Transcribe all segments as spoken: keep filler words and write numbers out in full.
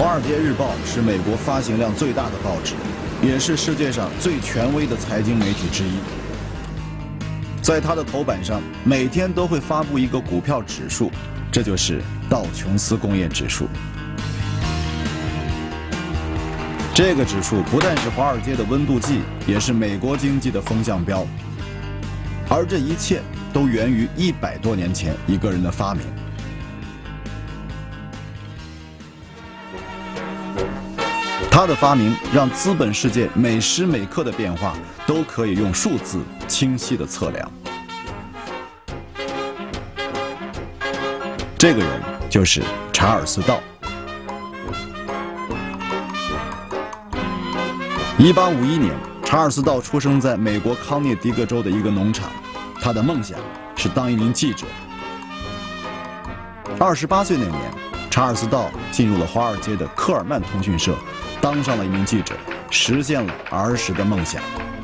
华尔街日报是美国发行量最大的报纸，也是世界上最权威的财经媒体之一。在它的头版上，每天都会发布一个股票指数，这就是道琼斯工业指数。这个指数不但是华尔街的温度计，也是美国经济的风向标。而这一切都源于一百多年前一个人的发明。他的发明让资本世界每时每刻的变化都可以用数字清晰地测量。这个人就是查尔斯·道。一八五一年，查尔斯·道出生在美国康涅狄格州的一个农场，他的梦想是当一名记者。二十八岁那年，查尔斯·道进入了华尔街的科尔曼通讯社，当上了一名记者，实现了儿时的梦想。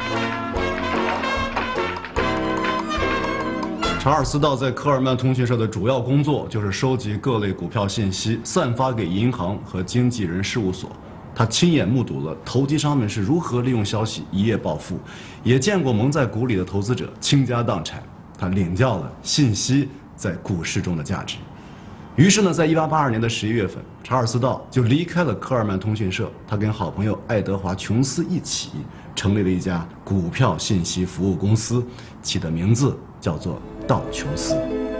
查尔斯·道在科尔曼通讯社的主要工作就是收集各类股票信息，散发给银行和经纪人事务所。他亲眼目睹了投机商们是如何利用消息一夜暴富，也见过蒙在鼓里的投资者倾家荡产。他领教了信息在股市中的价值。于是呢，在一八八二年的十一月份，查尔斯·道就离开了科尔曼通讯社，他跟好朋友爱德华·琼斯一起成立了一家股票信息服务公司，起的名字叫做道琼斯。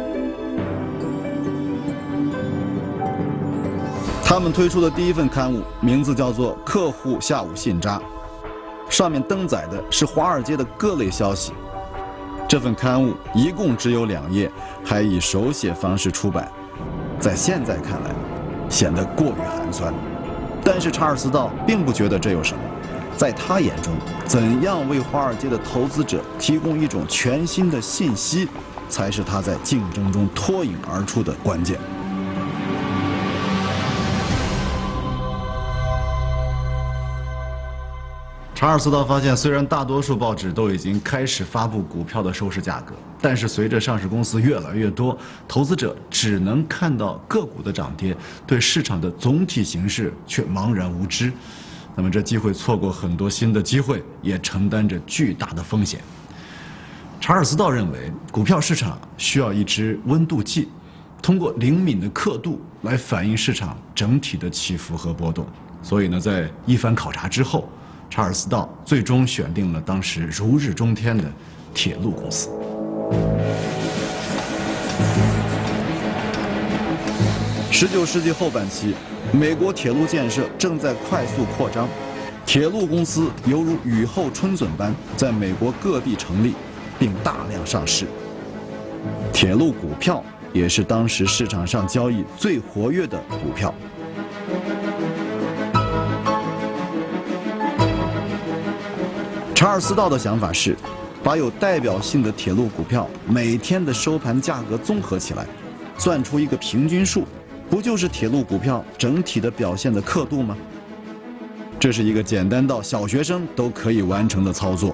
他们推出的第一份刊物名字叫做《客户下午信札》，上面登载的是华尔街的各类消息。这份刊物一共只有两页，还以手写方式出版，在现在看来显得过于寒酸。但是查尔斯·道并不觉得这有什么，在他眼中，怎样为华尔街的投资者提供一种全新的信息，才是他在竞争中脱颖而出的关键。 查尔斯·道发现，虽然大多数报纸都已经开始发布股票的收市价格，但是随着上市公司越来越多，投资者只能看到个股的涨跌，对市场的总体形势却茫然无知。那么这既会错过很多新的机会，也承担着巨大的风险。查尔斯·道认为，股票市场需要一支温度计，通过灵敏的刻度来反映市场整体的起伏和波动。所以呢，在一番考察之后，查尔斯·道最终选定了当时如日中天的铁路公司。 十九世纪后半期，美国铁路建设正在快速扩张，铁路公司犹如雨后春笋般在美国各地成立，并大量上市。铁路股票也是当时市场上交易最活跃的股票。查尔斯·道的想法是，把有代表性的铁路股票每天的收盘价格综合起来，算出一个平均数，不就是铁路股票整体的表现的刻度吗？这是一个简单到小学生都可以完成的操作。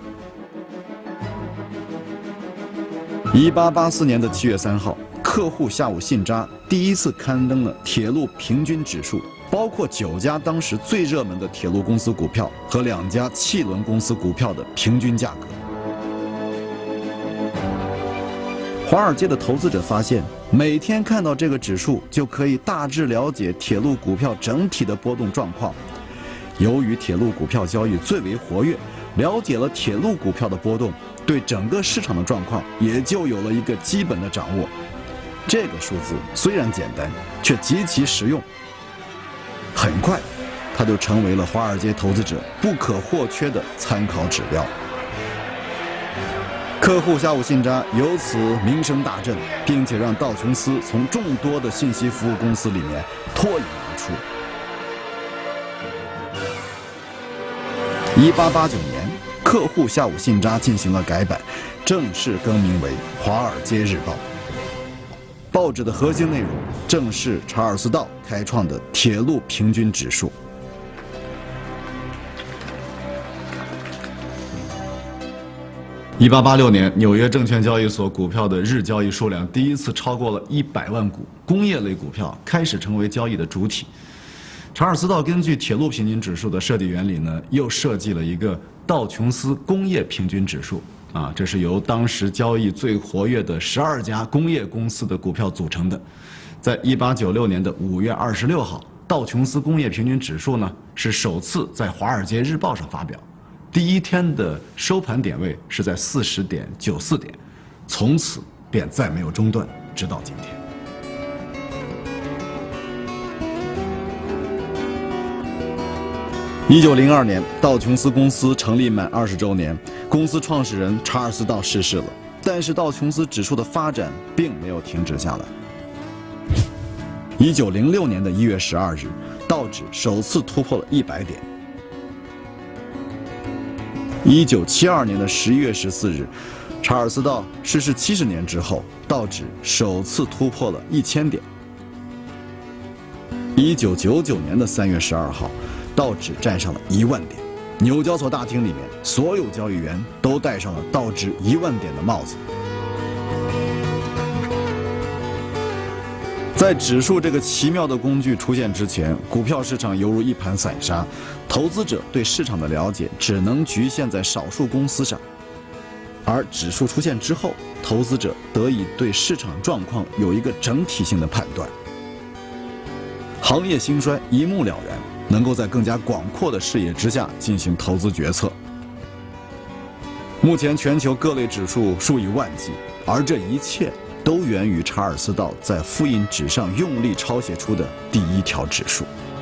一八八四年的七月三号，客户下午信札第一次刊登了铁路平均指数，包括九家当时最热门的铁路公司股票和两家汽轮公司股票的平均价格。华尔街的投资者发现，每天看到这个指数就可以大致了解铁路股票整体的波动状况。由于铁路股票交易最为活跃，了解了铁路股票的波动，对整个市场的状况也就有了一个基本的掌握。这个数字虽然简单，却极其实用。很快，它就成为了华尔街投资者不可或缺的参考指标。客户下午信札由此名声大振，并且让道琼斯从众多的信息服务公司里面脱颖而出。一八八九年，客户下午信札进行了改版，正式更名为《华尔街日报》。报纸的核心内容正是查尔斯·道开创的铁路平均指数。 一八八六年，纽约证券交易所股票的日交易数量第一次超过了一百万股，工业类股票开始成为交易的主体。 查尔斯道根据铁路平均指数的设计原理呢，又设计了一个道琼斯工业平均指数啊，这是由当时交易最活跃的十二家工业公司的股票组成的。在一八九六年的五月二十六号，道琼斯工业平均指数呢是首次在《华尔街日报》上发表，第一天的收盘点位是在四十点九四点，从此便再没有中断，直到今天。 一九零二年，道琼斯公司成立满二十周年，公司创始人查尔斯道逝世了，但是道琼斯指数的发展并没有停止下来。一九零六年的一月十二日，道指首次突破了一百点。一九七二年的十一月十四日，查尔斯道逝世七十年之后，道指首次突破了一千点。一九九九年的三月十二号，道指站上了一万点，纽交所大厅里面所有交易员都戴上了道指一万点的帽子。在指数这个奇妙的工具出现之前，股票市场犹如一盘散沙，投资者对市场的了解只能局限在少数公司上。而指数出现之后，投资者得以对市场状况有一个整体性的判断，行业兴衰一目了然，能够在更加广阔的视野之下进行投资决策。目前全球各类指数数以万计，而这一切都源于查尔斯道在复印纸上用力抄写出的第一条指数。